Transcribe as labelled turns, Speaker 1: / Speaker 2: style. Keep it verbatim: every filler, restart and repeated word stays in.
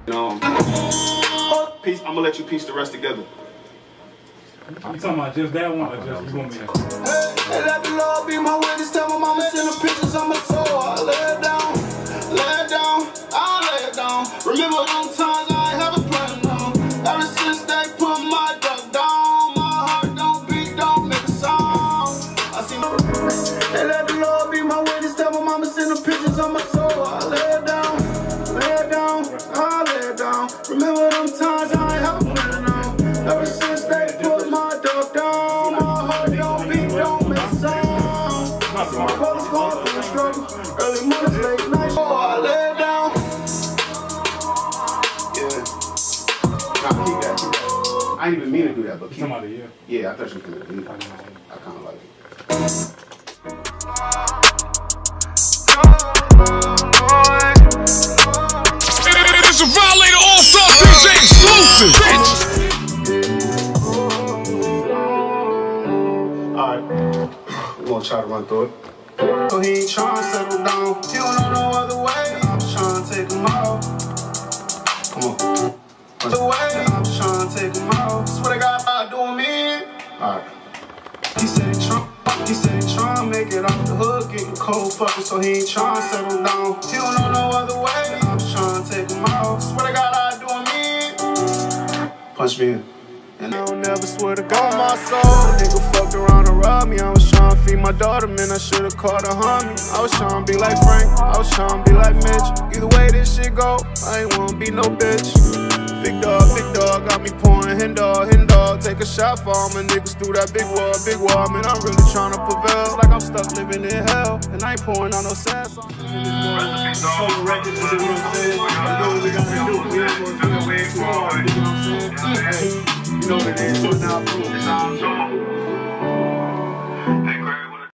Speaker 1: No. Piece, I'm gonna let you piece the rest together.
Speaker 2: You talking about just that one or just you want me to?
Speaker 3: Hey, let the Lord be my witness. Tell my mama send the pictures on my soul. I lay it down, lay it down, I lay it down. Remember them times I ain't have a plan, no. Ever since they put my duck down, my heart don't beat, don't make a sound. I see no. Hey, let the Lord be my witness. Tell my mama send the pictures on my soul. I lay it down, lay it down, I lay it down. Remember them times I ain't have a plan, no. Ever since they put my duck down, my heart don't beat, don't make a sound. I see my brothers going through the struggle. Early mornings, late nights, oh, I lay it down.
Speaker 1: Yeah. Nah, keep that, keep that. I didn't even mean to do that, but keep
Speaker 2: Somebody, yeah.
Speaker 1: Yeah, I thought you could do that. I kind of like it.
Speaker 4: It's a Violator All-Star D J exclusive, bitch!
Speaker 1: Alright, we're gonna try to run through it.
Speaker 3: So he ain't trying to settle down. He don't know no other way. I'm just trying to take him out.
Speaker 1: Come on.
Speaker 3: The way I'm just trying to take him out. Swear to God, I'm doing me.
Speaker 1: Alright.
Speaker 3: He said he trying. He said he trying to make it out the hood, getting cold fucking, so he ain't trying to settle down. He don't know no other way. I'm just trying to take him out. Swear to God, I'm doing me.
Speaker 1: Punch me in.
Speaker 3: And I don't never swear to God, my soul. Nigga fucked around and robbed me. I was trying to feed my daughter, man. I should've called a homie. I was trying to be like Frank. I was trying to be like Mitch. Either way this shit go, I ain't wanna be no bitch. Big dog, big dog, got me pouring hen dog, hen dog. Take a shot for all my niggas through that big wall, big wall. Man, I'm really trying to prevail. It's like I'm stuck living in hell, and I ain't pouring on no sad songs.
Speaker 2: So records, you know what I'm saying? You know what we gotta do. We ain't gonna do it way too hard. You know what I'm saying? Hey, you know what it is. So now, prove it.